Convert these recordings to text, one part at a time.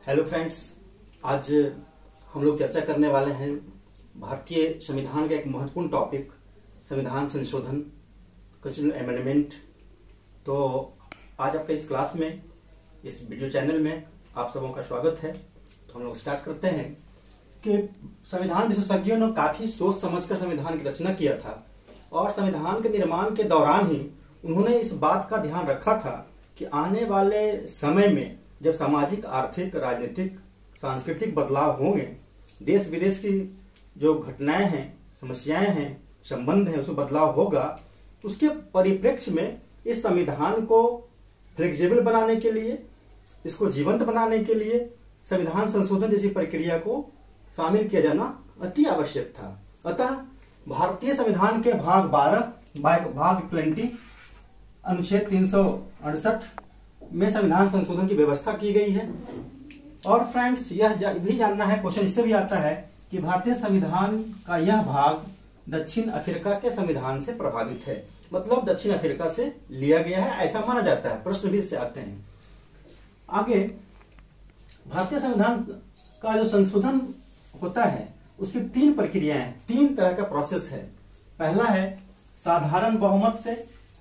Hello friends, आज हम लोग चर्चा करने वाले हैं भारतीय संविधान का एक महत्वपूर्ण टॉपिक संविधान संशोधन, कॉन्स्टिट्यूशनल अमेंडमेंट। तो आज आपका इस क्लास में, इस वीडियो चैनल में आप सबों का स्वागत है। तो हम लोग स्टार्ट करते हैं कि संविधान विशेषज्ञों ने काफी सोच समझकर संविधान की रचना किया था और संविधान के निर्माण के दौरान ही उन्होंने इस बात का ध्यान रखा था कि आने वाले समय में जब सामाजिक, आर्थिक, राजनीतिक, सांस्कृतिक बदलाव होंगे, देश विदेश की जो घटनाएं हैं, समस्याएं हैं, संबंध हैं, उसमें बदलाव होगा, उसके परिप्रेक्ष्य में इस संविधान को फ्लेक्सिबल बनाने के लिए, इसको जीवंत बनाने के लिए संविधान संशोधन जैसी प्रक्रिया को शामिल किया जाना अति आवश्यक था। अतः भारतीय संविधान के भाग 12 भाग 20 अनुच्छेद 368 में संविधान संशोधन की व्यवस्था की गई है। और फ्रेंड्स, यह भी जानना है, क्वेश्चन इससे भी आता है कि भारतीय संविधान का यह भाग दक्षिण अफ्रीका के संविधान से प्रभावित है, मतलब दक्षिण अफ्रीका से लिया गया है, ऐसा माना जाता है। प्रश्न भी इससे आते हैं। आगे भारतीय संविधान का जो संशोधन होता है उसकी 3 प्रक्रियाएं हैं, 3 तरह का प्रोसेस है। पहला है साधारण बहुमत से,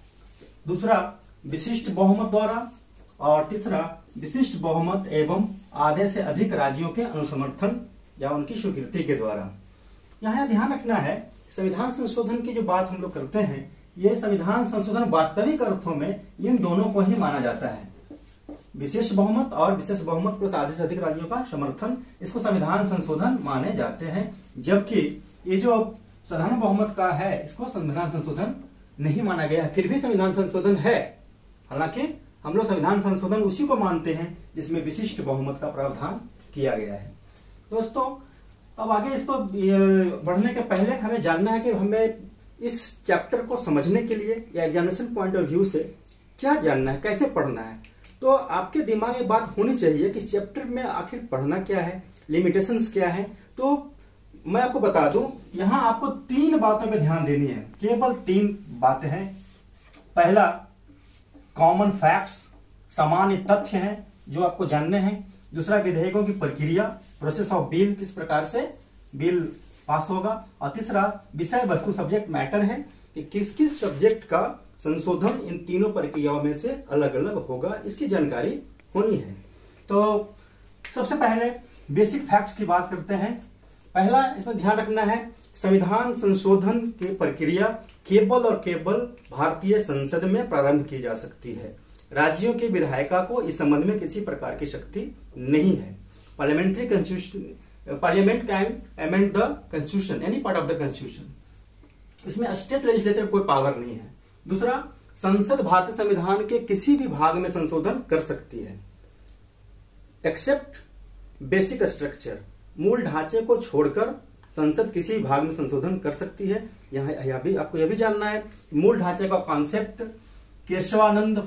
दूसरा विशिष्ट बहुमत द्वारा और तीसरा विशिष्ट बहुमत एवं आधे से अधिक राज्यों के अनुसमर्थन या उनकी स्वीकृति के द्वारा। यहाँ ध्यान रखना है, संविधान संशोधन की जो बात हम लोग करते हैं, ये संविधान संशोधन वास्तविक अर्थों में इन दोनों को ही माना जाता है। विशेष बहुमत और विशेष बहुमत प्लस आधे से अधिक राज्यों का समर्थन, इसको संविधान संशोधन माने जाते हैं। जबकि ये जो साधारण बहुमत का है, इसको संविधान संशोधन नहीं माना गया है। फिर भी संविधान संशोधन है, हालांकि हम लोग संविधान संशोधन उसी को मानते हैं जिसमें विशिष्ट बहुमत का प्रावधान किया गया है। दोस्तों, अब आगे इसको बढ़ने के पहले हमें जानना है कि हमें इस चैप्टर को समझने के लिए या एग्जामिनेशन पॉइंट ऑफ व्यू से क्या जानना है, कैसे पढ़ना है। तो आपके दिमाग में बात होनी चाहिए कि चैप्टर में आखिर पढ़ना क्या है, लिमिटेशंस क्या है। तो मैं आपको बता दूं, यहां आपको 3 बातों पे ध्यान देनी है, केवल 3 बातें हैं। पहला कॉमन फैक्ट्स, सामान्य तथ्य हैं जो आपको जानने हैं। दूसरा विधेयकों की प्रक्रिया, प्रोसेस ऑफ बिल, किस प्रकार से बिल पास होगा। और तीसरा विषय वस्तु, सब्जेक्ट मैटर है कि किस किस सब्जेक्ट का संशोधन इन तीनों प्रक्रियाओं में से अलग अलग होगा, इसकी जानकारी होनी है। तो सबसे पहले बेसिक फैक्ट्स की बात करते हैं। पहला इसमें ध्यान रखना है, संविधान संशोधन की प्रक्रिया केवल और केवल भारतीय संसद में प्रारंभ की जा सकती है। राज्यों के विधायिका को इस संबंध में किसी प्रकार की शक्ति नहीं है। Parliamentary constitution, parliament can amend the constitution, any part of the constitution. इसमें स्टेट लेजिस्लेचर कोई पावर नहीं है। दूसरा, संसद भारतीय संविधान के किसी भी भाग में संशोधन कर सकती है, एक्सेप्ट बेसिक स्ट्रक्चर, मूल ढांचे को छोड़कर संसद किसी भाग में संशोधन कर सकती है। यहाँ भी आपको यह भी जानना है, मूल ढांचे का कॉन्सेप्ट केशवानंद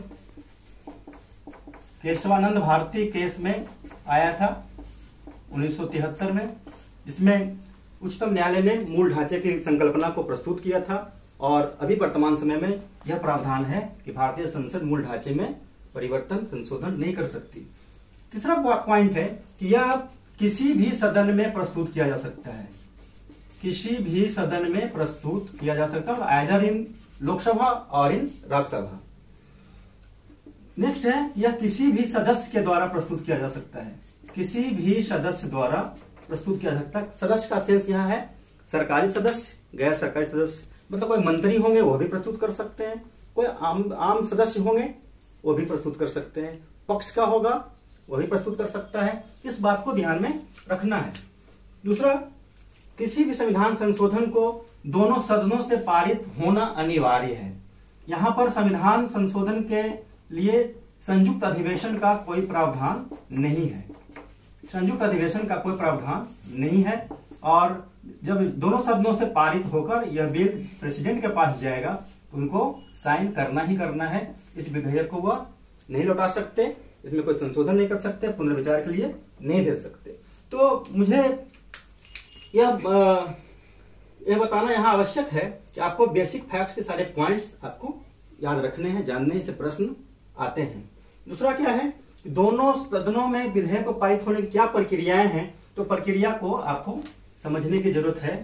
भारती केस में आया था 1973 में, जिसमें उच्चतम न्यायालय ने मूल ढांचे की संकल्पना को प्रस्तुत किया था। और अभी वर्तमान समय में यह प्रावधान है कि भारतीय संसद मूल ढांचे में परिवर्तन, संशोधन नहीं कर सकती। तीसरा पॉइंट है कि यह किसी भी सदन में प्रस्तुत किया जा सकता है, किसी भी सदन में प्रस्तुत किया जा सकता है, आइदर इन लोकसभा और इन राज्यसभा। नेक्स्ट है, यह किसी भी सदस्य के द्वारा प्रस्तुत किया जा सकता है, किसी भी सदस्य द्वारा प्रस्तुत किया जा सकता है। सदस्य का सेंस यहाँ है सरकारी सदस्य, गैर सरकारी सदस्य, मतलब कोई मंत्री होंगे वो भी प्रस्तुत कर सकते हैं, कोई आम सदस्य होंगे वो भी प्रस्तुत कर सकते हैं, पक्ष का होगा वो भी प्रस्तुत कर सकता है। इस बात को ध्यान में रखना है। दूसरा, किसी भी संविधान संशोधन को दोनों सदनों से पारित होना अनिवार्य है। यहां पर संविधान संशोधन के लिए संयुक्त अधिवेशन का कोई प्रावधान नहीं है, संयुक्त अधिवेशन का कोई प्रावधान नहीं है। और जब दोनों सदनों से पारित होकर यह बिल प्रेसिडेंट के पास जाएगा तो उनको साइन करना ही करना है। इस विधेयक को वह नहीं लौटा सकते, इसमें कोई संशोधन नहीं कर सकते, पुनर्विचार के लिए नहीं भेज सकते। तो मुझे यह बताना यहाँ आवश्यक है कि आपको बेसिक फैक्ट्स के सारे पॉइंट्स आपको याद रखने हैं, जानने से प्रश्न आते हैं। दूसरा क्या है दोनों सदनों में विधेयक को पारित होने की क्या प्रक्रियाएं हैं, तो प्रक्रिया को आपको समझने की जरूरत है।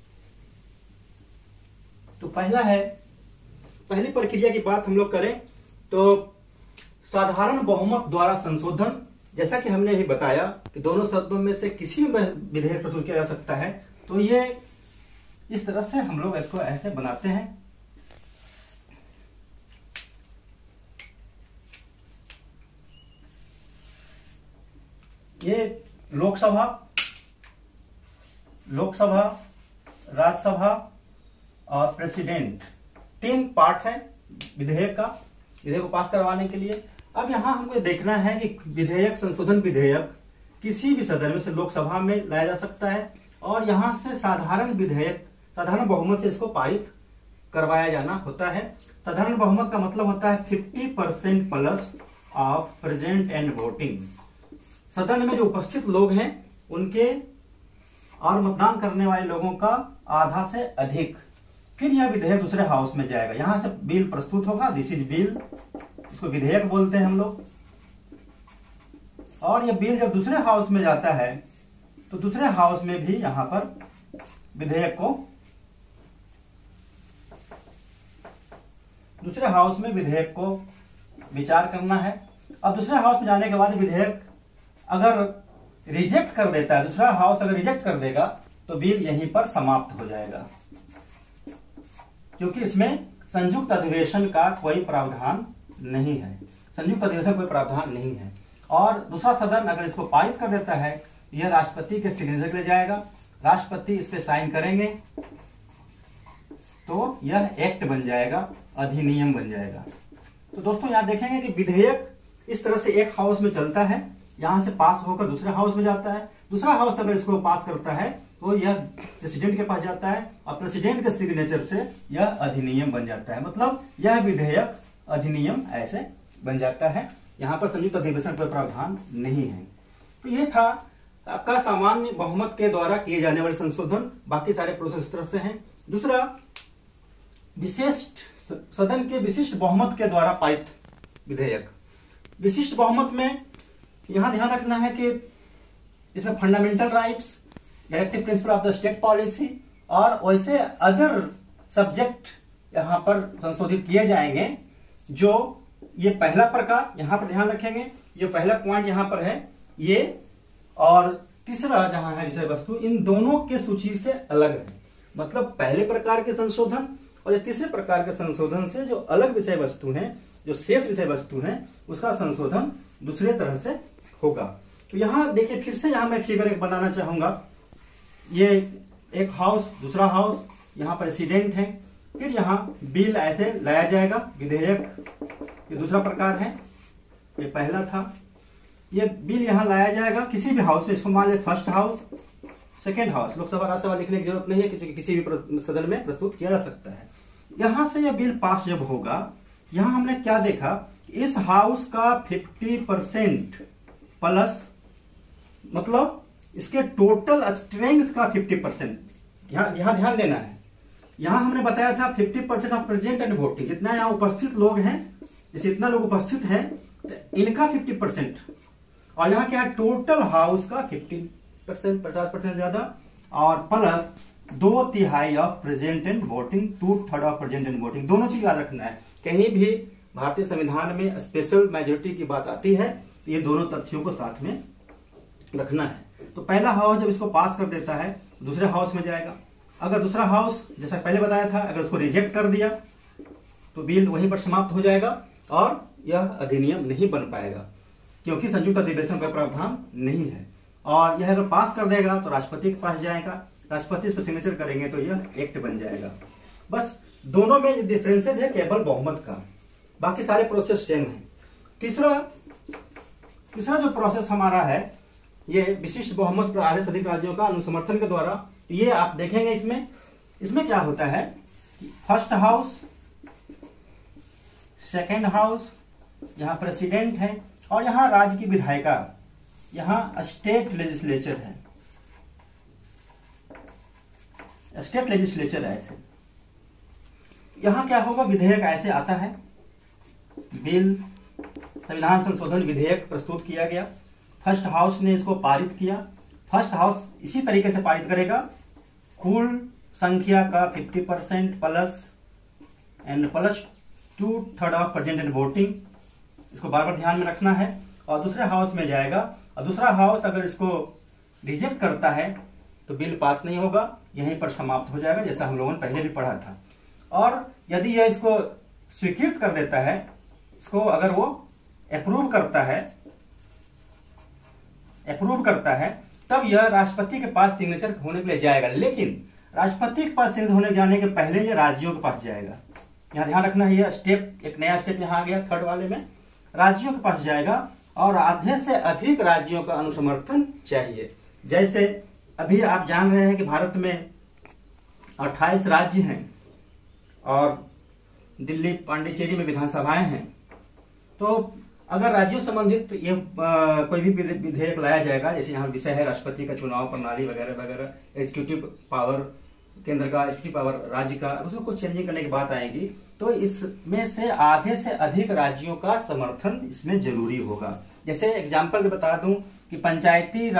तो पहली प्रक्रिया की बात हम लोग करें तो साधारण बहुमत द्वारा संशोधन। जैसा कि हमने अभी बताया कि दोनों सदनों में से किसी में विधेयक प्रस्तुत किया जा सकता है, तो ये इस तरह से हम लोग इसको ऐसे बनाते हैं। ये लोकसभा, राज्यसभा और प्रेसिडेंट, 3 पार्ट है विधेयक को पास करवाने के लिए। अब यहां हमको देखना है कि विधेयक, संशोधन विधेयक किसी भी सदन में से लोकसभा में लाया जा सकता है और यहां से साधारण विधेयक, साधारण बहुमत से इसको पारित करवाया जाना होता है। साधारण बहुमत का मतलब होता है 50% plus of present and voting. सदन में जो उपस्थित लोग हैं उनके और मतदान करने वाले लोगों का आधा से अधिक। फिर यह विधेयक दूसरे हाउस में जाएगा, यहां से बिल प्रस्तुत होगा, दिस इज बिल, इसको विधेयक बोलते हैं हम लोग। और यह बिल जब दूसरे हाउस में जाता है तो दूसरे हाउस में भी यहां पर विधेयक को, दूसरे हाउस में विधेयक को विचार करना है। अब दूसरे हाउस में जाने के बाद विधेयक अगर रिजेक्ट कर देता है, दूसरा हाउस अगर रिजेक्ट कर देगा तो बिल यहीं पर समाप्त हो जाएगा, क्योंकि इसमें संयुक्त अधिवेशन का कोई प्रावधान नहीं है, संयुक्त अधिवेशन कोई प्रावधान नहीं है। और दूसरा सदन अगर इसको पारित कर देता है, यह राष्ट्रपति के सिग्नेचर के लिए जाएगा, राष्ट्रपति इस पे साइन करेंगे तो यह एक्ट बन जाएगा, अधिनियम बन जाएगा। तो दोस्तों यहां देखेंगे कि विधेयक इस तरह से एक हाउस में चलता है, यहां से पास होकर दूसरे हाउस में जाता है, दूसरा हाउस अगर इसको पास करता है तो यह प्रेसिडेंट के पास जाता है और प्रेसिडेंट के सिग्नेचर से यह अधिनियम बन जाता है। मतलब यह विधेयक, अधिनियम ऐसे बन जाता है। यहां पर संयुक्त अधिवेशन कोई प्रावधान नहीं है। तो यह था आपका सामान्य बहुमत के द्वारा किए जाने वाले संशोधन। बाकी सारे प्रोसेस इस तरह से हैं। दूसरा, विशिष्ट सदन के विशिष्ट बहुमत के द्वारा पारित विधेयक। विशिष्ट बहुमत में यहां ध्यान रखना है कि इसमें fundamental rights, directive principle of the state policy और वैसे अदर सब्जेक्ट यहां पर संशोधित किए जाएंगे। जो ये पहला प्रकार यहां पर ध्यान रखेंगे, ये पहला पॉइंट यहां पर है ये, और तीसरा जहां है विषय वस्तु, इन दोनों के सूची से अलग है। मतलब पहले प्रकार के संशोधन और ये तीसरे प्रकार के संशोधन से जो अलग विषय वस्तु हैं, जो शेष विषय वस्तु हैं, उसका संशोधन दूसरे तरह से होगा। तो यहां देखिए, फिर से यहां मैं फिगर एक बनाना चाहूंगा। ये एक हाउस, दूसरा हाउस, यहां प्रेसिडेंट है, फिर यहां बिल ऐसे लाया जाएगा, विधेयक ये दूसरा प्रकार है, ये पहला था। ये बिल यहां लाया जाएगा किसी भी हाउस में, इसको मान लिया first house, second house, Lok Sabha Rajya Sabha लिखने की जरूरत नहीं है क्योंकि किसी भी सदन में प्रस्तुत किया जा सकता है। यहां से यह बिल पास जब होगा, यहां हमने क्या देखा, इस हाउस का 50% प्लस, मतलब इसके टोटल स्ट्रेंथ का 50%, यहां ध्यान देना है। यहां हमने बताया था 50% ऑफ प्रेजेंट एंड वोटिंग, जितना यहां उपस्थित लोग हैं, जैसे इतना लोग उपस्थित हैं तो इनका 50%, और यहां क्या है, टोटल हाउस का 50%, 50% ज्यादा, और plus 2/3 of present and voting, 2/3 of present and voting. दोनों चीज याद रखना है। कहीं भी भारतीय संविधान में स्पेशल मेजोरिटी की बात आती है तो ये दोनों तथ्यों को साथ में रखना है। तो पहला हाउस जब इसको पास कर देता है दूसरे हाउस में जाएगा। अगर दूसरा हाउस, जैसा पहले बताया था, अगर उसको रिजेक्ट कर दिया तो बिल वहीं पर समाप्त हो जाएगा और यह अधिनियम नहीं बन पाएगा, क्योंकि संयुक्त अधिवेशन का प्रावधान नहीं है। और यह अगर पास कर देगा तो राष्ट्रपति के पास जाएगा, राष्ट्रपति इस पर सिग्नेचर करेंगे तो यह एक्ट बन जाएगा। बस दोनों में डिफरेंसेज है केवल बहुमत का, बाकी सारे प्रोसेस सेम है। तीसरा जो प्रोसेस हमारा है, ये विशिष्ट बहुमत पर आधे से अधिक राज्यों का अनुसमर्थन के द्वारा। ये आप देखेंगे इसमें क्या होता है, फर्स्ट हाउस, सेकेंड हाउस, यहां प्रेसिडेंट है और यहां राज्य की विधायिका, यहां स्टेट लेजिस्लेचर है, स्टेट लेजिस्लेचर है। ऐसे यहां क्या होगा, विधेयक ऐसे आता है, बिल संविधान संशोधन विधेयक प्रस्तुत किया गया। फर्स्ट हाउस ने इसको पारित किया। फर्स्ट हाउस इसी तरीके से पारित करेगा, कुल संख्या का 50% plus 2/3 of present and voting, इसको बार बार ध्यान में रखना है। और दूसरे हाउस में जाएगा, और दूसरा हाउस अगर इसको रिजेक्ट करता है तो बिल पास नहीं होगा, यहीं पर समाप्त हो जाएगा, जैसा हम लोगों ने पहले भी पढ़ा था। और यदि यह इसको स्वीकृत कर देता है, इसको अगर वो अप्रूव करता है तब यह राष्ट्रपति के पास सिग्नेचर होने के लिए जाएगा। लेकिन राष्ट्रपति के पास सिग्नेचर होने जाने के पहले ये राज्यों के पास जाएगा। यहां ध्यान रखना है, यह स्टेप, एक नया स्टेप यहां आ गया थर्ड वाले में, राज्यों के पास जाएगा और आधे से अधिक राज्यों का अनुसमर्थन चाहिए। जैसे अभी आप जान रहे हैं कि भारत में 28 राज्य हैं और दिल्ली पांडिचेरी में विधानसभाएं हैं। तो अगर राज्यों संबंधित ये कोई भी विधेयक लाया जाएगा, जैसे यहाँ विषय है राष्ट्रपति का चुनाव प्रणाली वगैरह वगैरह, एग्जीक्यूटिव पावर केंद्र का, एग्जीक्यूटिव पावर राज्य का, उसमें कुछ चेंजिंग करने की बात आएगी, तो इसमें से आधे से अधिक राज्यों का समर्थन इसमें जरूरी होगा। जैसे एग्जाम्पल भी बता दूं कि पंचायती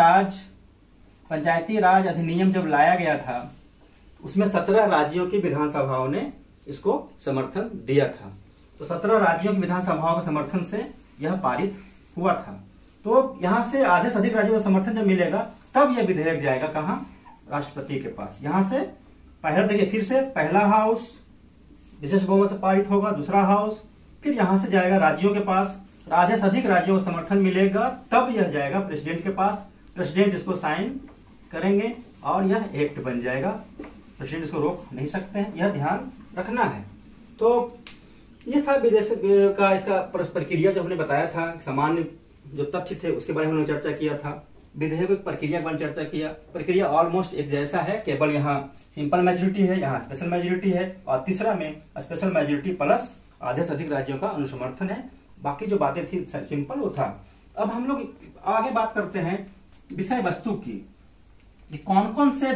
राज अधिनियम जब लाया गया था, उसमें 17 राज्यों की विधानसभाओं ने इसको समर्थन दिया था। तो 17 राज्यों की विधानसभाओं के समर्थन से यह पारित हुआ था। तो यहां से आधे से अधिक राज्यों का समर्थन जब मिलेगा तब यह विधेयक जाएगा कहां, राष्ट्रपति के पास। यहां से पहला देखिए, फिर से पहला हाउस विशेष बहुमत से पारित होगा, दूसरा हाउस, फिर यहां से जाएगा राज्यों के पास, आधे से अधिक राज्यों को समर्थन मिलेगा तब यह जाएगा प्रेसिडेंट के पास। प्रेसिडेंट इसको साइन करेंगे और यह एक्ट बन जाएगा। प्रेसिडेंट इसको रोक नहीं सकते हैं, यह ध्यान रखना है। तो ये था विदेश का इसका प्रक्रिया जो हमने बताया था, सामान्य जो तथ्य थे उसके बारे में हमने चर्चा किया था। विधेयक की प्रक्रिया के बारे में चर्चा किया। प्रक्रिया ऑलमोस्ट एक जैसा है, केवल यहाँ सिंपल मेजोरिटी है, यहाँ स्पेशल मेजोरिटी है, और तीसरा में स्पेशल मेजोरिटी प्लस आधे से अधिक राज्यों का अनुसमर्थन है। बाकी जो बातें थी सिंपल वो था। अब हम लोग आगे बात करते हैं विषय वस्तु की, कौन कौन से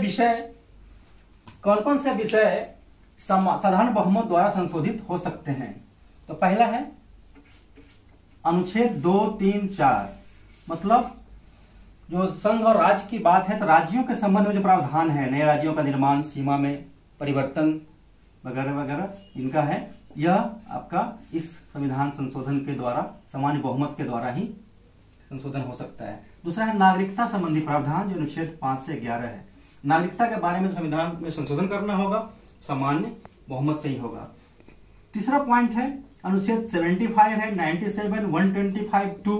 विषय साधारण बहुमत द्वारा संशोधित हो सकते हैं। तो पहला है अनुच्छेद 2, 3, 4, मतलब जो संघ और राज्य की बात है, तो राज्यों के संबंध में जो प्रावधान है, नए राज्यों का निर्माण, सीमा में परिवर्तन वगैरह वगैरह, इनका है, यह आपका इस संविधान संशोधन के द्वारा, सामान्य बहुमत के द्वारा ही संशोधन हो सकता है। दूसरा है नागरिकता संबंधी प्रावधान, जो अनुच्छेद 5 से 11 है। नागरिकता के बारे में संविधान में संशोधन करना होगा, सामान्य बहुमत से ही होगा। तीसरा पॉइंट है अनुच्छेद 75 है, 97, 125 टू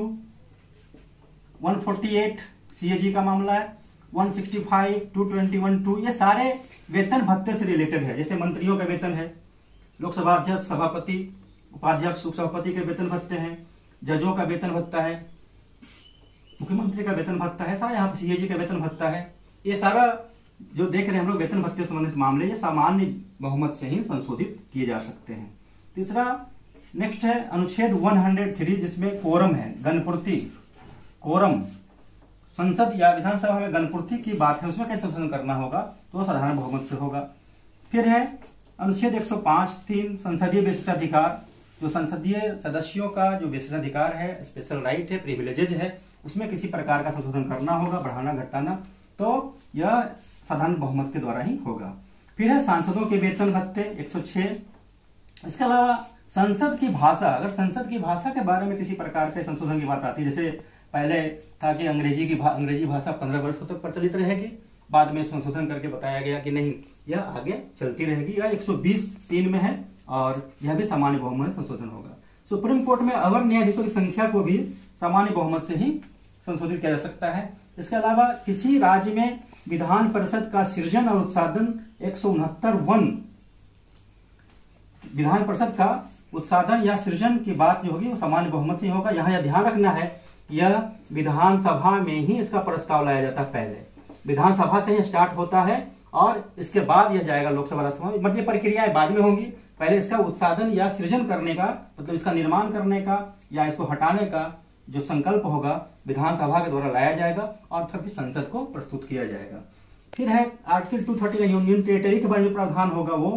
148 सीएजी का मामला है, 165, 221 टू, ये सारे वेतन भत्ते से रिलेटेड है। जैसे मंत्रियों का वेतन है, लोकसभा अध्यक्ष, सभापति, उपाध्यक्ष, उपसभापति के वेतन भत्ते हैं, जजों का वेतन भत्ता है, मुख्यमंत्री का वेतन भत्ता है, सारा यहाँ पर सीएजी का वेतन भत्ता है। ये सारा जो देख रहे हैं हम लोग वेतन भत्ते संबंधित मामले, ये सामान्य बहुमत से ही संशोधित किए जा सकते हैं। तीसरा नेक्स्ट है अनुच्छेद 103, जिसमें कोरम है, गणपूर्ति, कोरम, संसद या विधानसभा में गणपूर्ति की बात है, उसमें कैसे संशोधन करना होगा, तो साधारण बहुमत से होगा। फिर है अनुच्छेद 105(3), संसदीय विशेषाधिकार, जो संसदीय सदस्यों का जो विशेषाधिकार है, स्पेशल राइट है, प्रिविलेजेज है, उसमें किसी प्रकार का संशोधन करना होगा, बढ़ाना घटाना, तो यह साधारण बहुमत के द्वारा ही होगा। फिर है सांसदों के वेतन भत्ते 106। इसके अलावा संसद की भाषा, अगर संसद की भाषा के बारे में किसी प्रकार के संशोधन की बात आती है, जैसे पहले था कि अंग्रेजी भाषा 15 वर्षों तक प्रचलित रहेगी, बाद में संशोधन करके बताया गया कि नहीं, यह आगे चलती रहेगी। यह 120(3) में है और यह भी सामान्य बहुमत में संशोधन होगा। सुप्रीम कोर्ट में अवर न्यायाधीशों की संख्या को भी सामान्य बहुमत से ही संशोधित किया जा सकता है। इसके अलावा किसी राज्य में विधान परिषद का सृजन और उत्साधन 169(1), विधान परिषद का उत्साधन या सृजन की बात जो होगी वो सामान्य बहुमत से ही होगा। यहाँ यह ध्यान रखना है, यह विधानसभा में ही इसका प्रस्ताव लाया जाता है, पहले विधानसभा से ही स्टार्ट होता है और इसके बाद यह जाएगा लोकसभा, राज्यसभा, मतलब ये प्रक्रियाएं बाद में होंगी। पहले इसका उत्साधन या सृजन करने का, मतलब इसका निर्माण करने का या इसको हटाने का जो संकल्प होगा विधानसभा के द्वारा लाया जाएगा और फिर संसद को प्रस्तुत किया जाएगा। फिर है आर्टिकल 230 का यूनियन टेरिटरी के बारे में प्रावधान होगा वो,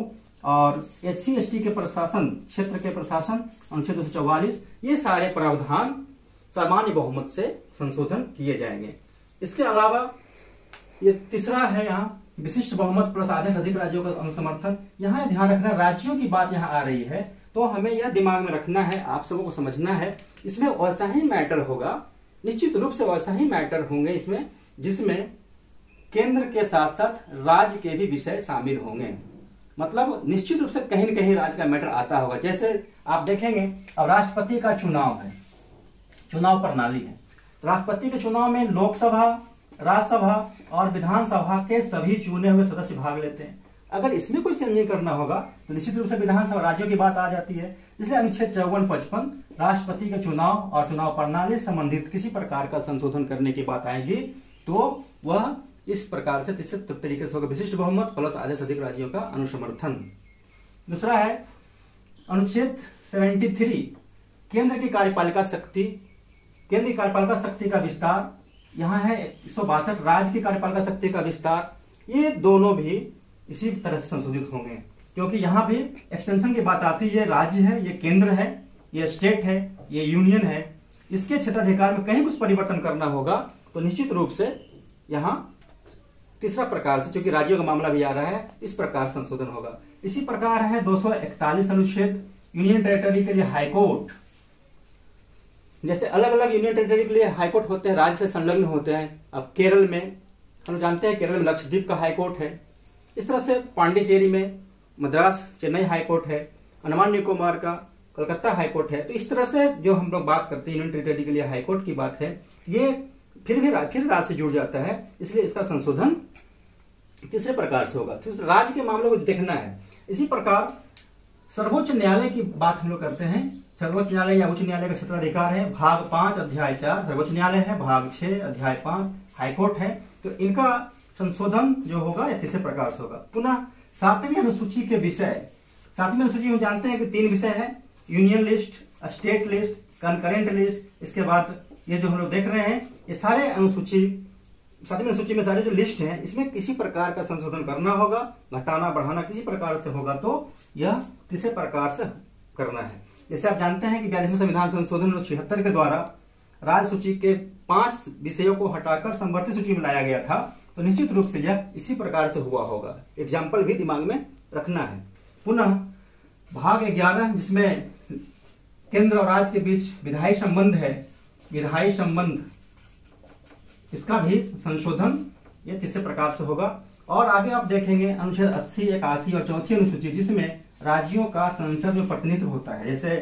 और SC/ST के प्रशासन क्षेत्र के प्रशासन अनुच्छेद 244, ये सारे प्रावधान सामान्य बहुमत से संशोधन किए जाएंगे। इसके अलावा ये तीसरा है यहाँ विशिष्ट बहुमत प्लस आधे से अधिक राज्यों का अनुसमर्थन। यहाँ ध्यान रखना, राज्यों की बात यहाँ आ रही है तो हमें यह दिमाग में रखना है, आप सबों को समझना है, इसमें वैसा ही मैटर होगा, निश्चित रूप से वैसा ही मैटर होंगे इसमें, जिसमें केंद्र के साथ साथ राज्य के भी विषय शामिल होंगे। मतलब निश्चित रूप से कहीं न कहीं राज्य का मैटर आता होगा। जैसे आप देखेंगे अब राष्ट्रपति का चुनाव है, चुनाव प्रणाली है। राष्ट्रपति के चुनाव में लोकसभा, राज्यसभा और विधानसभा के सभी चुने हुए सदस्य भाग लेते हैं। अगर इसमें कोई चेंजिंग करना होगा तो निश्चित रूप से विधानसभा राज्यों की बात आ जाती है। इसलिए अनुच्छेद 54-55 राष्ट्रपति के चुनाव और चुनाव प्रणाली संबंधित किसी प्रकार का संशोधन करने की बात आएगी तो वह इस प्रकार से तरीके से होगा, विशिष्ट बहुमत प्लस आधे से अधिक राज्यों का अनुसमर्थन। दूसरा है अनुच्छेद 73 केंद्र की कार्यपालिका शक्ति, केंद्र की कार्यपालिका शक्ति का विस्तार। यहाँ है 162 राज्य की कार्यपालिका शक्ति का विस्तार। ये दोनों भी इसी तरह से संशोधित होंगे, क्योंकि यहाँ भी एक्सटेंशन की बात आती है। राज्य है, ये केंद्र है, ये स्टेट है, ये यूनियन है। इसके क्षेत्राधिकार में कहीं कुछ परिवर्तन करना होगा तो निश्चित रूप से यहाँ तीसरा प्रकार से, क्योंकि राज्यों का मामला भी आ रहा है, इस प्रकार संशोधन होगा। इसी प्रकार है 241 अनुच्छेद यूनियन टेरिटरी के लिए हाईकोर्ट। जैसे अलग अलग यूनियन टेरिटरी के लिए हाईकोर्ट होते हैं, राज्य से संलग्न होते हैं। अब केरल में हम जानते हैं, केरल में लक्षद्वीप का हाईकोर्ट है। इस तरह से पांडिचेरी में मद्रास चेन्नई हाईकोर्ट है, अंडमान निकोबार का कलकत्ता हाईकोर्ट है। तो इस तरह से जो हम लोग बात करते हैं यूनियन टेरिटरी के लिए हाईकोर्ट की बात है, ये फिर राज्य से जुड़ जाता है, इसलिए इसका संशोधन तीसरे प्रकार से होगा। तो राज्य के मामलों को देखना है। इसी प्रकार सर्वोच्च न्यायालय की बात हम लोग करते हैं। सर्वोच्च न्यायालय या उच्च न्यायालय का क्षेत्राधिकार है, भाग 5 अध्याय 4 सर्वोच्च न्यायालय है, भाग 6 अध्याय 5 हाईकोर्ट है। तो इनका संशोधन जो होगा यह तीसरे प्रकार से होगा। पुनः 7वीं अनुसूची के विषय, 7वीं अनुसूची में जानते हैं कि 3 विषय है, union list, state list, concurrent list. इसके बाद ये जो हम लोग देख रहे हैं ये सारे अनुसूची, 7वीं अनुसूची में सारे जो लिस्ट हैं, इसमें किसी प्रकार का संशोधन करना होगा, घटाना बढ़ाना किसी प्रकार से होगा तो यह तीसरे प्रकार से करना है। जैसे आप जानते हैं कि 42वें संविधान संशोधन 1976 के द्वारा राज्य सूची के 5 विषयों को हटाकर संवर्धित सूची में लाया गया था, तो निश्चित रूप से यह इसी प्रकार से हुआ होगा। एग्जाम्पल भी दिमाग में रखना है। पुनः भाग 11 जिसमें केंद्र और राज्य के बीच विधायी संबंध है, विधायी संबंध, इसका भी संशोधन ये तीसरे प्रकार से होगा। और आगे आप देखेंगे अनुच्छेद 80, 81 और 84 अनुसूची जिसमें राज्यों का संसद में प्रतिनिधित्व होता है। जैसे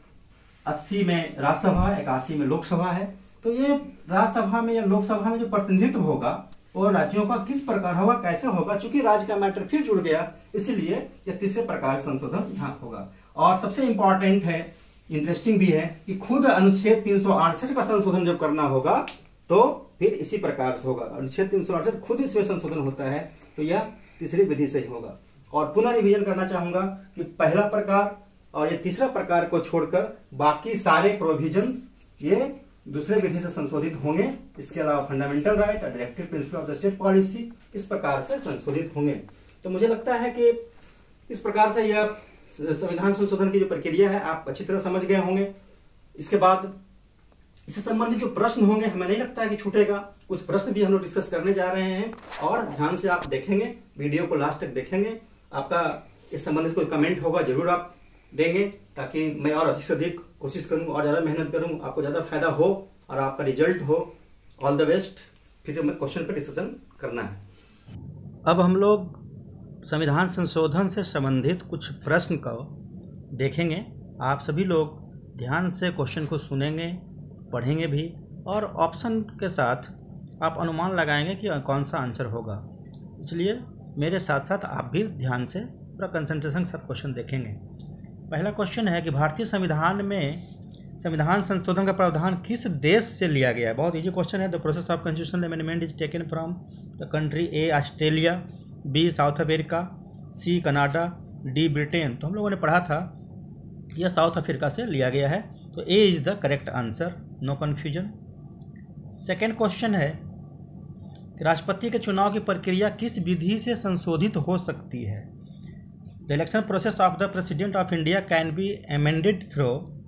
80 में राज्यसभा, 81 में लोकसभा है। तो ये राज्यसभा में या लोकसभा में जो प्रतिनिधित्व होगा वो राज्यों का किस प्रकार होगा, कैसे होगा, चूंकि राज्य का मैटर फिर जुड़ गया, इसलिए यह तीसरे प्रकार संशोधन यहाँ होगा। और सबसे इंपॉर्टेंट है, इंटरेस्टिंग भी है कि खुद अनुच्छेद 368 का संशोधन जब करना होगा तो फिर इसी प्रकार से होगा। अनुच्छेद 368 खुद इसमें संशोधन होता है तो यह तीसरी विधि से ही होगा। और पुनः रिवीजन करना चाहूंगा कि पहला प्रकार और ये तीसरा प्रकार को छोड़कर बाकी सारे प्रोविजन ये दूसरे विधि से संशोधित होंगे। इसके अलावा फंडामेंटल राइट और directive principle of the state policy इस प्रकार से संशोधित होंगे। तो मुझे लगता है कि इस प्रकार से यह संविधान संशोधन की जो प्रक्रिया है आप अच्छी तरह समझ गए होंगे। इसके बाद इससे संबंधित जो प्रश्न होंगे हमें नहीं लगता है कि छूटेगा। कुछ प्रश्न भी हम लोग डिस्कस करने जा रहे हैं और ध्यान से आप देखेंगे, वीडियो को लास्ट तक देखेंगे। आपका इस संबंधित कोई कमेंट होगा जरूर आप देंगे, ताकि मैं और अधिक से अधिक कोशिश करूं और ज़्यादा मेहनत करूं, आपको ज़्यादा फायदा हो और आपका रिजल्ट हो। All the best. फिर मैं क्वेश्चन पर डिस्कशन करना है। अब हम लोग संविधान संशोधन से संबंधित कुछ प्रश्न को देखेंगे। आप सभी लोग ध्यान से क्वेश्चन को सुनेंगे, पढ़ेंगे भी और ऑप्शन के साथ आप अनुमान लगाएंगे कि कौन सा आंसर होगा। इसलिए मेरे साथ साथ आप भी ध्यान से पूरा कंसंट्रेशन के साथ क्वेश्चन देखेंगे। पहला क्वेश्चन है कि भारतीय संविधान में संविधान संशोधन का प्रावधान किस देश से लिया गया है। बहुत इजी क्वेश्चन है। The process of constitutional amendment is taken from the country A Australia, B South Africa, C Canada, D Britain. तो हम लोगों ने पढ़ा था यह साउथ अफ्रीका से लिया गया है, तो A is the correct answer, no confusion. Second question है कि राष्ट्रपति के चुनाव की प्रक्रिया किस विधि से संशोधित हो सकती है। The election process of the president of India can be amended through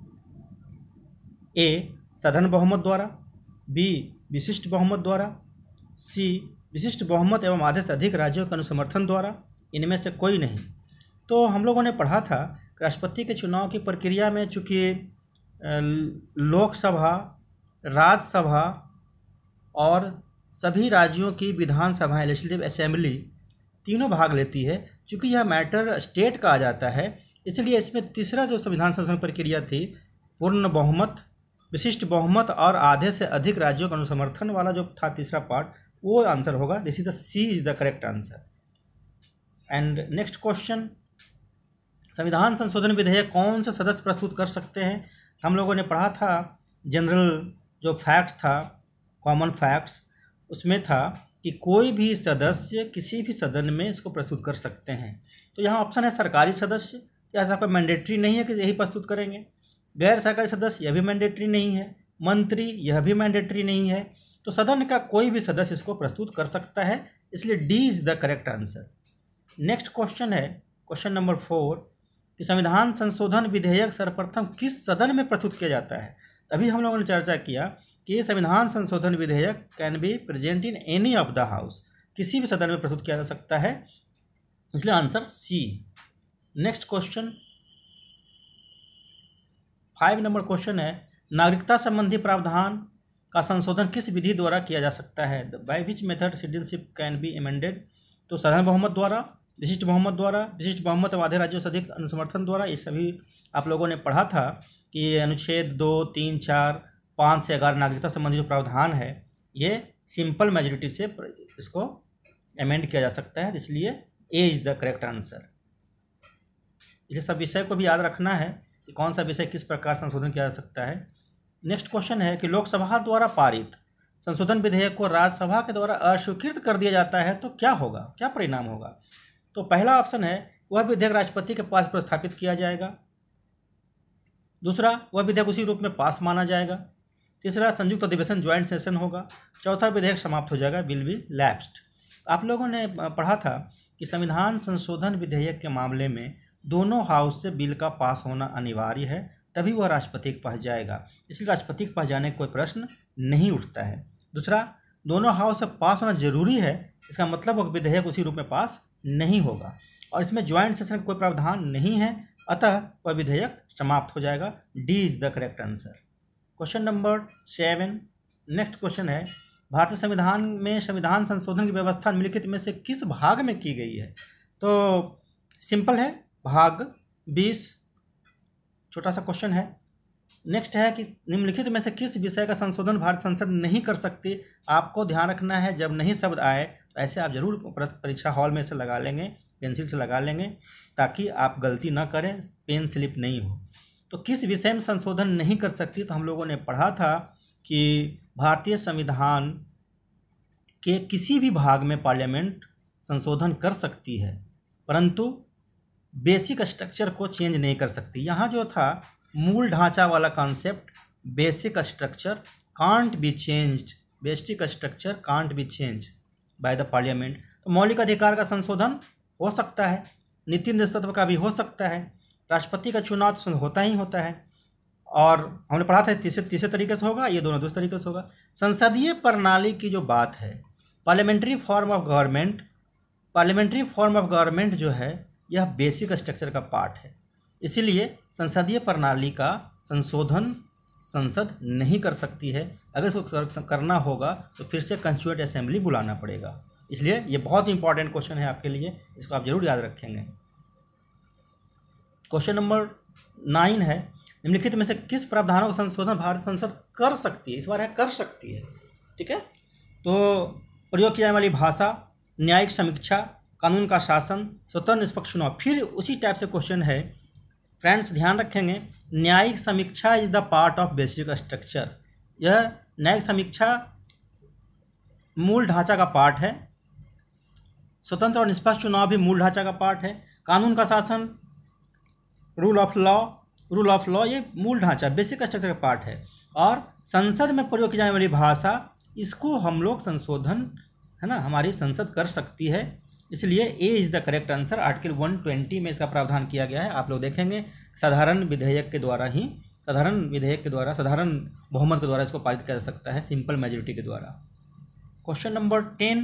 a साधारण बहुमत द्वारा, बी विशिष्ट बहुमत द्वारा, सी विशिष्ट बहुमत एवं आधे से अधिक राज्यों के अनुसमर्थन द्वारा, इनमें से कोई नहीं। तो हम लोगों ने पढ़ा था राष्ट्रपति के चुनाव की प्रक्रिया में चूँकि लोकसभा, राज्यसभा और सभी राज्यों की विधानसभा लेजिस्लेटिव असेंबली तीनों भाग लेती है। चूँकि यह मैटर स्टेट का आ जाता है, इसलिए इसमें तीसरा जो संविधान संशोधन प्रक्रिया थी, पूर्ण बहुमत, विशिष्ट बहुमत और आधे से अधिक राज्यों का अनुसमर्थन वाला जो था तीसरा पार्ट, वो आंसर होगा। This is the C is the correct answer. And next question, संविधान संशोधन विधेयक कौन से सदस्य प्रस्तुत कर सकते हैं? हम लोगों ने पढ़ा था जनरल जो फैक्ट्स था, कॉमन फैक्ट्स, उसमें था कि कोई भी सदस्य किसी भी सदन में इसको प्रस्तुत कर सकते हैं। तो यहाँ ऑप्शन है सरकारी सदस्य, ऐसा कोई मैंडेटरी नहीं है कि यही प्रस्तुत करेंगे। गैर सरकारी सदस्य, यह भी मैंडेटरी नहीं है। मंत्री, यह भी मैंडेटरी नहीं है। तो सदन का कोई भी सदस्य इसको प्रस्तुत कर सकता है, इसलिए D is the correct answer. Next question है क्वेश्चन नंबर 4 कि संविधान संशोधन विधेयक सर्वप्रथम किस सदन में प्रस्तुत किया जाता है? तभी हम लोगों ने चर्चा किया कि संविधान संशोधन विधेयक can be present in any of the house, किसी भी सदन में प्रस्तुत किया जा सकता है, इसलिए answer C. Next question 5 number question है, नागरिकता संबंधी प्रावधान का संशोधन किस विधि द्वारा किया जा सकता है? By which method citizenship can be amended? तो साधारण बहुमत द्वारा, विशिष्ट बहुमत द्वारा, विशिष्ट बहुमत और आधे राज्यों से अधिक अनुसमर्थन द्वारा। ये सभी आप लोगों ने पढ़ा था कि अनुच्छेद 2, 3, 4, 5 से 11 नागरिकता संबंधी जो प्रावधान है, ये सिंपल मेजोरिटी से इसको अमेंड किया जा सकता है, इसलिए A is the correct answer. इसे सब विषय को भी याद रखना है कि कौन सा विषय किस प्रकार संशोधन किया जा सकता है। नेक्स्ट क्वेश्चन है कि लोकसभा द्वारा पारित संशोधन विधेयक को राज्यसभा के द्वारा अस्वीकृत कर दिया जाता है तो क्या होगा, क्या परिणाम होगा? तो पहला ऑप्शन है वह विधेयक राष्ट्रपति के पास प्रस्थापित किया जाएगा। दूसरा, वह विधेयक उसी रूप में पास माना जाएगा। तीसरा, संयुक्त अधिवेशन ज्वाइंट सेशन होगा। चौथा, विधेयक समाप्त हो जाएगा, विल बी लैप्स्ड। आप लोगों ने पढ़ा था कि संविधान संशोधन विधेयक के मामले में दोनों हाउस से बिल का पास होना अनिवार्य है, तभी वह राष्ट्रपति के पास जाएगा, इसलिए राष्ट्रपति के पास जाने का कोई प्रश्न नहीं उठता है। दूसरा, दोनों हाउस से पास होना जरूरी है, इसका मतलब वह विधेयक उसी रूप में पास नहीं होगा, और इसमें ज्वाइंट सेशन का कोई प्रावधान नहीं है, अतः वह विधेयक समाप्त हो जाएगा। D is the correct answer. Question number 7 next question है, भारतीय संविधान में संविधान संशोधन की व्यवस्था निम्नलिखित में से किस भाग में की गई है? तो सिंपल है, भाग 20, छोटा सा क्वेश्चन है। नेक्स्ट है कि निम्नलिखित में से किस विषय का संशोधन भारत संसद नहीं कर सकती? आपको ध्यान रखना है, जब नहीं शब्द आए तो ऐसे आप जरूर परीक्षा हॉल में से लगा लेंगे, पेंसिल से लगा लेंगे, ताकि आप गलती ना करें, पेन स्लिप नहीं हो। तो किस विषय में संशोधन नहीं कर सकती? तो हम लोगों ने पढ़ा था कि भारतीय संविधान के किसी भी भाग में पार्लियामेंट संशोधन कर सकती है, परंतु बेसिक स्ट्रक्चर को चेंज नहीं कर सकती। यहाँ जो था मूल ढांचा वाला concept, basic structure can't be changed, basic structure can't be change by the parliament. तो मौलिक अधिकार का संशोधन हो सकता है, नीति नेतृत्व का भी हो सकता है, राष्ट्रपति का चुनाव तो होता ही होता है, और हमने पढ़ा था तीसरे तरीके से होगा, ये दोनों दूसरे तरीके से होगा। संसदीय प्रणाली की जो बात है, parliamentary form of government, parliamentary form of government जो है यह बेसिक स्ट्रक्चर का पार्ट है, इसीलिए संसदीय प्रणाली का संशोधन संसद नहीं कर सकती है। अगर इसको करना होगा तो फिर से कंस्टिट्यूएंट असेंबली बुलाना पड़ेगा, इसलिए ये बहुत इंपॉर्टेंट क्वेश्चन है आपके लिए, इसको आप जरूर याद रखेंगे। क्वेश्चन नंबर 9 है, निम्नलिखित में से किस प्रावधानों का संशोधन भारत संसद कर सकती है? इस बार है कर सकती है, ठीक है। तो प्रयोग की जाने वाली भाषा, न्यायिक समीक्षा, कानून का शासन, स्वतंत्र निष्पक्ष चुनाव। फिर उसी टाइप से क्वेश्चन है, फ्रेंड्स ध्यान रखेंगे, न्यायिक समीक्षा is the part of basic structure. यह न्यायिक समीक्षा मूल ढांचा का पार्ट है, स्वतंत्र और निष्पक्ष चुनाव भी मूल ढांचा का पार्ट है, कानून का शासन, रूल ऑफ लॉ ये मूल ढांचा बेसिक स्ट्रक्चर का पार्ट है, और संसद में प्रयोग की जाने वाली भाषा, इसको हम लोग संशोधन है ना, हमारी संसद कर सकती है, इसलिए A is the correct answer. Article 120 में इसका प्रावधान किया गया है। आप लोग देखेंगे साधारण विधेयक के द्वारा साधारण बहुमत के द्वारा इसको पारित किया जा सकता है, सिंपल मेजोरिटी के द्वारा। क्वेश्चन नंबर 10,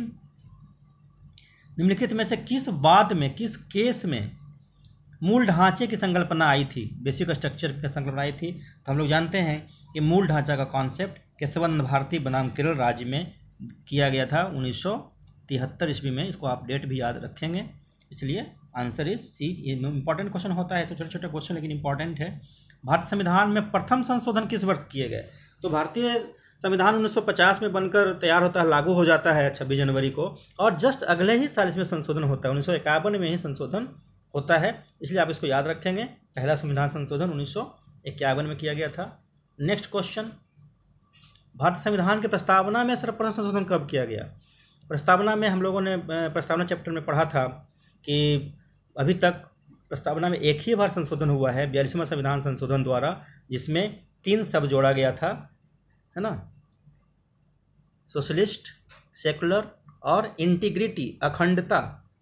निम्नलिखित में से किस केस में मूल ढांचे की संकल्पना आई थी, बेसिक स्ट्रक्चर की संकल्पना आई थी? तो हम लोग जानते हैं कि मूल ढांचा का कॉन्सेप्ट केशवानंद भारती बनाम केरल राज्य में किया गया था 1973 ईस्वी में। इसको आप डेट भी याद रखेंगे, इसलिए answer is C. Important question होता है, तो छोटे छोटे क्वेश्चन लेकिन इंपॉर्टेंट है। भारतीय संविधान में प्रथम संशोधन किस वर्ष किए गए? तो भारतीय संविधान 1950 में बनकर तैयार होता है, लागू हो जाता है 26 जनवरी को, और जस्ट अगले ही साल इसमें संशोधन होता है, 1951 में ही संशोधन होता है, इसलिए आप इसको याद रखेंगे। पहला संविधान संशोधन 1951 में किया गया था। नेक्स्ट क्वेश्चन, भारतीय संविधान के प्रस्तावना में सर्वप्रथम संशोधन कब किया गया? प्रस्तावना में हम लोगों ने प्रस्तावना चैप्टर में पढ़ा था कि अभी तक प्रस्तावना में एक ही बार संशोधन हुआ है, 42वां संविधान संशोधन द्वारा, जिसमें 3 शब्द जोड़ा गया था, है ना, सोशलिस्ट, सेकुलर और इंटीग्रिटी, अखंडता,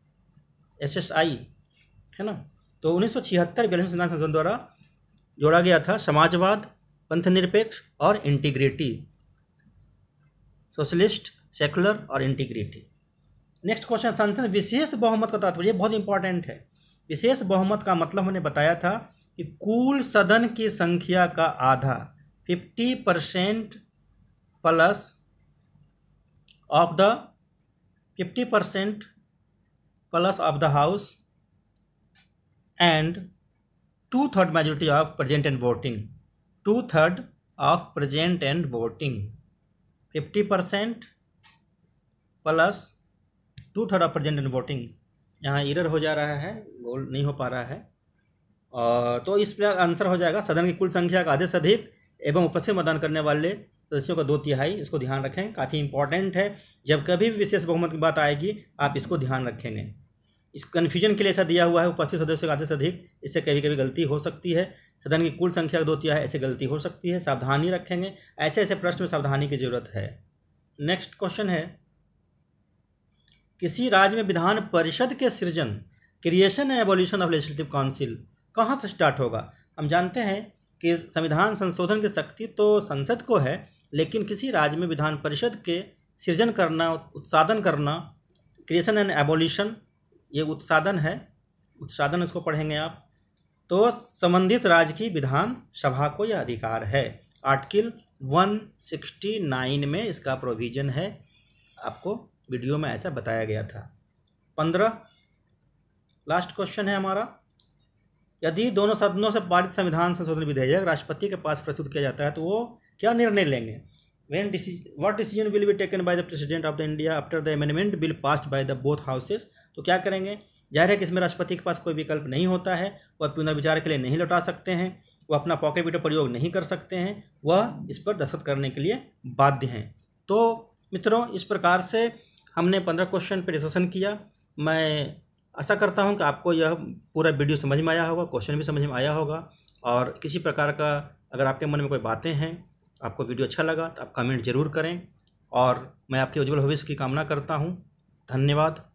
SSI, है ना। तो 1976 42वें संविधान संशोधन द्वारा जोड़ा गया था समाजवाद, पंथनिरपेक्ष और इंटीग्रिटी, सोशलिस्ट, सेकुलर और इंटीग्रिटी। नेक्स्ट क्वेश्चन, संसद विशेष बहुमत का तात्पर्य बहुत इंपॉर्टेंट है। विशेष बहुमत का मतलब हमने बताया था कि कुल सदन की संख्या का आधा, 50% plus of the 50% plus of the house and 2/3 majority of present and voting, 2/3 of present and voting, 50% plus 2/3 of present and voting. यहाँ एरर हो जा रहा है, गोल नहीं हो पा रहा है, और तो इस पर आंसर हो जाएगा सदन की कुल संख्या का आधे से अधिक एवं उपस्थित मतदान करने वाले सदस्यों का 2/3। इसको ध्यान रखें, काफ़ी इंपॉर्टेंट है। जब कभी भी विशेष बहुमत की बात आएगी आप इसको ध्यान रखेंगे। इस कन्फ्यूजन के लिए ऐसा दिया हुआ है, उपस्थित सदस्यों का आधे से अधिक, इससे कभी कभी गलती हो सकती है। सदन की कुल संख्या का 2/3 ऐसे गलती हो सकती है, सावधानी रखेंगे। ऐसे ऐसे प्रश्न में सावधानी की जरूरत है। नेक्स्ट क्वेश्चन है, किसी राज्य में विधान परिषद के सृजन, creation and abolition of legislative council कहाँ से स्टार्ट होगा? हम जानते हैं कि संविधान संशोधन की शक्ति तो संसद को है, लेकिन किसी राज्य में विधान परिषद के सृजन करना, उत्साधन करना, क्रिएशन एंड एबोल्यूशन, ये उत्साधन है, उत्साधन इसको पढ़ेंगे आप, तो संबंधित राज्य की विधान सभा को यह अधिकार है। आर्टिकल 169 में इसका प्रोविजन है, आपको वीडियो में ऐसा बताया गया था। 15 लास्ट क्वेश्चन है हमारा, यदि दोनों सदनों से पारित संविधान संशोधन विधेयक राष्ट्रपति के पास प्रस्तुत किया जाता है तो वो क्या निर्णय लेंगे? What decision will be taken by the President of the India after the amendment bill passed by the both houses? तो क्या करेंगे? जाहिर है कि इसमें राष्ट्रपति के पास कोई विकल्प नहीं होता है, वह पुनर्विचार के लिए नहीं लौटा सकते हैं, वह अपना पॉकेट वीटो प्रयोग नहीं कर सकते हैं, वह इस पर दस्तखत करने के लिए बाध्य हैं। तो मित्रों, इस प्रकार से हमने 15 क्वेश्चन पर डिस्कशन किया। मैं आशा करता हूं कि आपको यह पूरा वीडियो समझ में आया होगा, क्वेश्चन भी समझ में आया होगा, और किसी प्रकार का अगर आपके मन में कोई बातें हैं, आपको वीडियो अच्छा लगा तो आप कमेंट जरूर करें, और मैं आपके उज्जवल भविष्य की कामना करता हूं। धन्यवाद।